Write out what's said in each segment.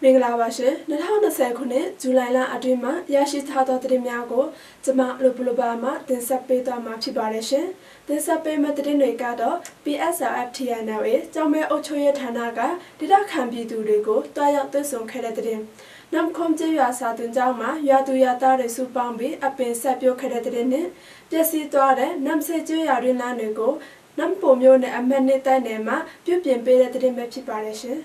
င်္ဂလာပါရှင်2020ခုနှစ်ဇူလိုင်လအတွင်းမှာရရှိထားသောသတင်းများကိုကျွန်မလိုဘလိုပါမှတင်ဆက်ပေးသွားမှာဖြစ်ပါတယ်ရှင်တင်ဆက်ပေးမယ့်သတင်းတွေကတော့ PSLF-TNLA ကျောင်းမဲအုပ်ချုပ်ရေးဌာနကဒေသခံပြည်သူတွေကိုတွားရောက်သွင်းဆောင်ခဲ့တဲ့သတင်းနမ်ခွန်ကျေးရွာစာတင်ကျောင်းမှာရွာသူရွာသားတွေစုပေါင်းပြီးအပင်ဆက်ပြုတ်ခဲ့တဲ့သတင်းနဲ့ပျက်စီးသွားတဲ့နမ်ဆေကျေးရွာတွင်လမ်းတွေကိုနမ်ပုံမျိုးနဲ့အမှတ်နှစ်တိုင်းနယ်မှာပြုပြင်ပေးတဲ့သတင်းပဲဖြစ်ပါတယ်ရှင်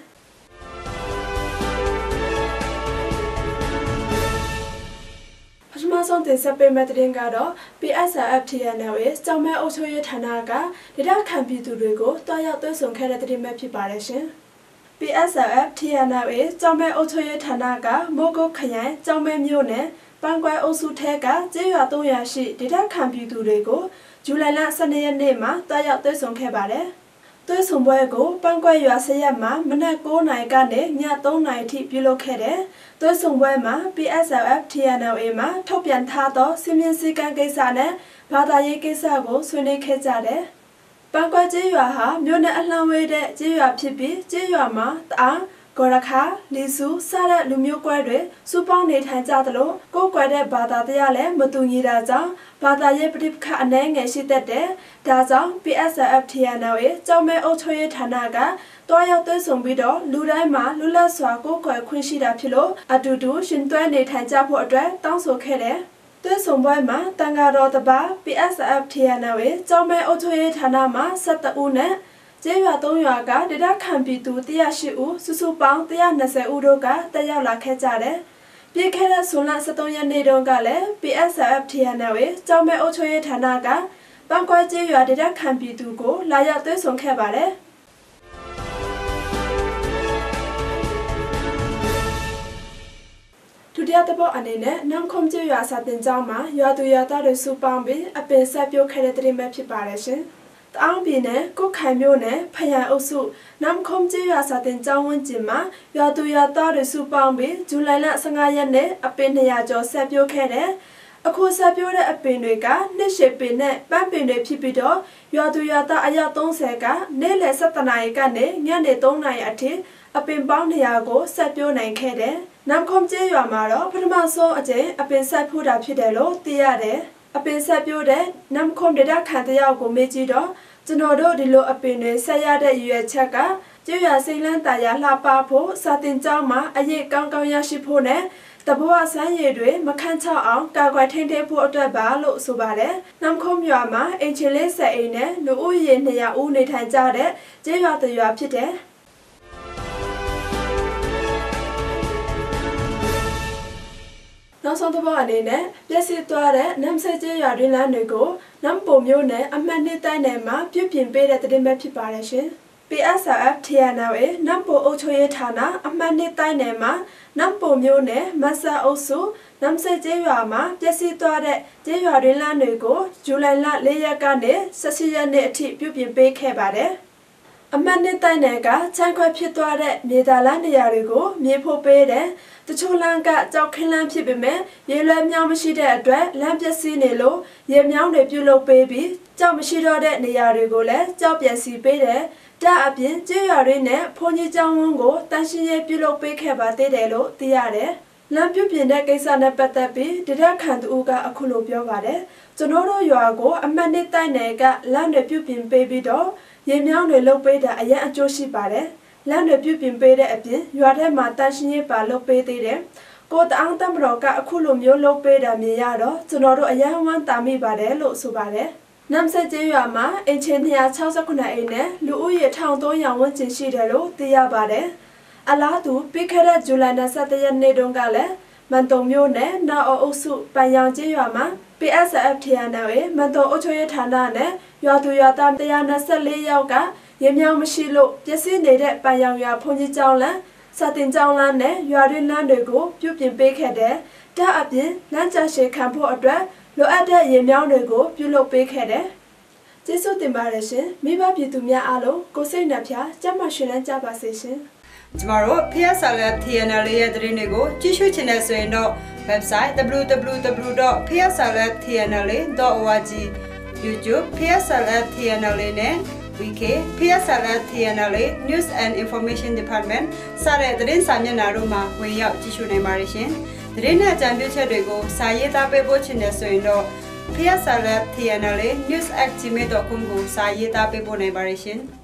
မဆုံးတင်ဆက်ပေးမယ့်သတင်းကတော့ PSLF-TNLA ကျောင်းမဲအုပ်ချုပ်ရေးဌာနကဒေသခံပြည်သူတွေကိုတွားရောက်သွင်းဆောင်ခဲ့တဲ့သတင်းပဲဖြစ်ပါတယ်ရှင်။ PSLF-TNLA ကျောင်းမဲအုပ်ချုပ်ရေးဌာနကမိုးကုတ်ခရိုင်ကျောင်းမဲမြို့နယ်ပန်းကွဲအုပ်စုထဲကကျေးရွာ300ရှိဒေသခံပြည်သူတွေကိုဇူလိုင်လ12ရက်နေ့မှာတွားရောက်သွင်းဆောင်ခဲ့ပါတယ်။သွင်းဆောင်ပွဲကိုပန်းကွဲရွာ10ရက်မှာမနက်9:00နာရီကနေည3:00နာရီထိပြုလုပ်ခဲ့တဲ့သွင်းဆောင်ပွဲမှာ PSLF-TNLA မှာထုတ်ပြန်ထားသောစီမင်းစည်းကမ်းကိစ္စနဲ့ဘာသာရေးကိစ္စကိုဆွေးနွေးခဲ့ကြတယ်။ပန်းကွဲကျေးရွာဟာမြို့နယ်အလှမ်းဝေးတဲ့ကျေးရွာဖြစ်ပြီးကျေးရွာမှာတအားဂေါ်ရခါလီစုစတဲ့လူမျိုးကွဲတွေစုပေါင်းနေထိုင်ကြသလိုကိုယ်ကွယ်တဲ့ဘာသာတရားလည်းမတူညီတာကြောင့်ဘာသာရေးပဋိပက္ခအနည်းငယ်ရှိတတ်တယ်။ဒါကြောင့် PSLF-TNLA ကျောင်းမဲအုပ်ချုပ်ရေးဌာနကတွားရောက်သွင်းဆောင်ပြီးတော့လူတိုင်းမှာလူလက်စွာကိုယ်ကွယ်ခွင့်ရှိတာဖြစ်လို့အတူတူရှင်တွဲနေထိုင်ကြဖို့အတွက်တောင်းဆိုခဲ့တယ်။သွင်းဆောင်ပွဲမှာတန်ဃာတော်တပါ PSLF-TNLA ကျောင်းမဲအုပ်ချုပ်ရေးဌာနမှာ17ဦးနဲ့ကျေးရွာ3ရွာကဒေသခံပြည်သူ108ဦးစုစုပေါင်း120ဦးတို့ကတက်ရောက်လာခဲ့ကြတယ်။ပြည်ခဲ့တဲ့ဇွန်လ23ရက်နေ့တုန်းကလည်း PSLF-TNLA ကျောင်းမဲအုပ်ချုပ်ရေးဌာနကပန်းကွဲကျေးရွာဒေသခံပြည်သူကိုလာရောက်သွင်းဆောင်ခဲ့ပါတယ်။ဒုတိယတစ်ပုတ်အနေနဲ့နမ်ခွန်ကျေးရွာစာတင်ကျောင်းမှာရွာသူရွာသားတွေစုပေါင်းပြီးအပင်ဆက်ပြုတ်ခဲ့တဲ့သတင်းပဲဖြစ်ပါတယ်ရှင်။တအောင်းပြည်နယ်ကုတ်ခိုင်မြို့နယ်ဖယံအုပ်စုနမ်ခွန်ကျေးရွာစာတင်ကျောင်းဝန်းကျင်မှာရွာသူရွာသားတွေစုပေါင်းပြီးဇူလိုင်လ15ရက်နေ့အပင်200ကျော်ဆက်ပြုတ်ခဲ့တဲ့အခုဆက်ပြုတ်တဲ့အပင်တွေကနှစ်ရှည်ပင်နဲ့ပန်းပင်တွေဖြစ်ပြီးတော့ရွာသူရွာသားအယောက်30ကနေ့လယ်7:00နာရီကနေညနေ3:00နာရီအထိအပင်ပေါင်း200ကိုဆက်ပြုတ်နိုင်ခဲ့တယ်။နမ်ခွန်ကျေးရွာမှာတော့ပထမဆုံးအကြိမ်အပင်ဆက်ဖို့တာဖြစ်တယ်လို့သိရတယ်။အပင်ဆက်ပြုတ်တဲ့နမ်ခွန်ဒေသခံတယောက်ကိုမေးကြည့်တော့ကျွန်တော်တို့ဒီလိုအပင်တွေဆက်ရတဲ့ရွယ်ချက်ကကျေးရွာစိတ်လန်းတာယာလှပဖို့စာတင်ကျောင်းမှာအရေးကောင်းကောင်းရရှိဖို့နဲ့တဘဝဆန်းရည်တွေမခန့်ချောက်အောင်ကာကွယ်ထိန်းသိမ်းဖို့အတွက်ပါလို့ဆိုပါတယ်။နမ်ခွန်ရွာမှာအင်ချီလေးဆက်အိမ်နဲ့လူဦးရေ200ဦးနေထိုင်ကြတဲ့ကျေးရွာတစ်ရွာဖြစ်တယ်။နောက်ဆုံးတစ်ပုတ်အနေနဲ့ပြည့်စည်သွားတဲ့နမ်ဆေကျေးရွာတွင်လမ်းတွေကိုနမ်ပုံမျိုးနဲ့အမှတ်နှစ်တိုင်းနယ်မှာပြုပြင်ပေးတဲ့သတင်းပဲဖြစ်ပါတယ်ရှင်။ PSLF-TNLA နမ်ပုံအုပ်ချုပ်ရေးဌာနအမှတ်နှစ်တိုင်းနယ်မှာနမ်ပုံမျိုးနဲ့မဆာအုပ်စုနမ်ဆေကျေးရွာမှာပြည့်စည်သွားတဲ့ကျေးရွာတွင်လမ်းတွေကိုဇူလိုင်လ4ရက်ကနေ18ရက်နေ့အထိပြုပြင်ပေးခဲ့ပါတယ်။အမှတ်နှစ်တိုင်းနယ်ကချမ်းခွဲဖြစ်သွားတဲ့မြေသာလမ်းနေရာတွေကိုမြေဖို့ပေးတယ်။တချို့လမ်းကကြောက်ခင်းလမ်းဖြစ်ပေမဲ့ရေလွှဲမြောင်းမရှိတဲ့အတွက်လမ်းပျက်စီးနေလို့ရေမြောင်းတွေပြုလုပ်ပေးပြီးကြောက်မရှိတော့တဲ့နေရာတွေကိုလည်းကြောက်ပျက်စီးပေးတယ်။ဒါအပြင်ကျေးရွာတွေနဲ့ဘုန်းကြီးကျောင်းဝန်းကိုတန်ရှင်းရေးပြုလုပ်ပေးခဲ့ပါသေးတယ်လို့သိရတယ်။လမ်းပြုပြင်တဲ့ကိစ္စနဲ့ပတ်သက်ပြီးဒေသခံသူကအခုလိုပြောပါတယ်။ကျွန်တော်တို့ရွာကိုအမှတ်နှစ်တိုင်းနယ်ကလမ်းတွေပြုပြင်ပေးပြီးတော့ရေမြောင်းတွေလုပ်ပေးတာအရင်အကျိုးရှိပါတယ်။လမ်းတွေပြုပြင်ပေးတဲ့အပြင်ရွာထဲမှာတန်ရှင်းရေးပါလုပ်ပေးသေးတယ်။ကိုတအောင်တမတော်ကအခုလိုမျိုးလုပ်ပေးတာမြင်ရတော့ကျွန်တော်တို့အယံဝမ်းတာမိပါတယ်လို့ဆိုပါတယ်။နမ်ဆက်ကျေးရွာမှာအင်ချီ269အိမ်နဲ့လူဦးရေ1300ဝန်းကျင်ရှိတယ်လို့သိရပါတယ်။အလားတူပြီးခဲ့တဲ့ဇူလိုင်17ရက်နေ့တုန်းကလည်းမန်တုံမြို့နယ်နာအော်အုပ်စုပန်ရောင်ကျေးရွာမှာ PSLF-TNLA မန်တုံအုပ်ချုပ်ရေးဌာနနဲ့ရွာသူရွာသား124ယောက်ကရေမြောင်းမရှိလို့ပျက်စီးနေတဲ့ပန်ရောင်ရွာဘုန်းကြီးကျောင်းလမ်းစာတင်ကျောင်းလမ်းနဲ့ရွာတွင်းလမ်းတွေကိုပြုပြင်ပေးခဲ့တဲ့ဒါအပြင်လမ်းကျရှည်ခံဖို့အတွက်လိုအပ်တဲ့ရေမြောင်းတွေကိုပြုလုပ်ပေးခဲ့တဲ့ကျေးဇူးတင်ပါတယ်ရှင်မိဘပြည်သူများအားလုံးကိုစိတ်နှပြကျန်းမာရှင်လန်းကြပါစေရှင်ကျမတို့ PSLF-TNLA ရဲ့သတင်းတွေကိုကြည့်ရှုချင်တဲ့ဆိုရင်တော့ website www.pslftnla.org YouTube PSLF-TNLA နဲ့ VK PSLF TNLA News and Information Department စတဲ့သတင်းစာမျက်နှာတို့မှာဝင်ရောက်ကြည့်ရှုနိုင်ပါတယ်ရှင်။သတင်းနဲ့အကြံပြုချက်တွေကိုစာရေးသားပေးပို့ချင်တဲ့ဆိုရင်တော့ PSLF TNLA News@gmail.com ကိုစာရေးသားပေးပို့နိုင်ပါတယ်ရှင်။